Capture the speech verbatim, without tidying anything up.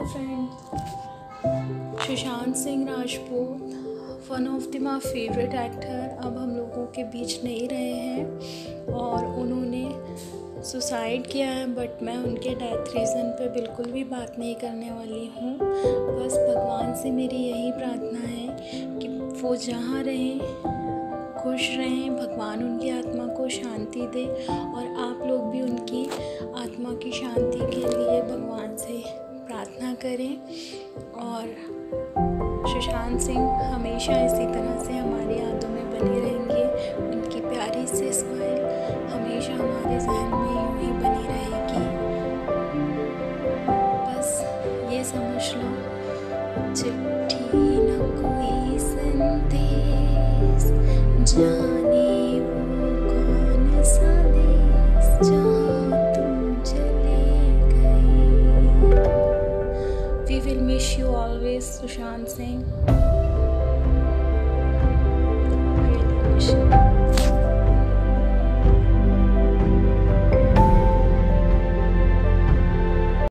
friend, Sushant Singh Rajput, one of the my favourite actor, अब हम लोगों के बीच नहीं रहे हैं और उन्होंने सुसाइड किया है। बट मैं उनके डेथ रीज़न पे बिल्कुल भी बात नहीं करने वाली हूँ। बस भगवान से मेरी यही प्रार्थना है कि वो जहाँ रहें खुश रहें, भगवान उनकी आत्मा को शांति दे और आप लोग भी उनकी आत्मा की शांति के लिए भगवान से प्रार्थना करें। और सुशांत सिंह हमेशा इसी तरह से हमारी यादों में बने रहेंगे। उनकी प्यारी सी स्माइल हमेशा हमारे जहन में यूं ही बनी रहेगी। बस ये समझ लो, चिट्ठी न कोई संदेश, जाने वो कौन सा देश जहाँ तुम चले गए। We will miss you always, Sushant Singh.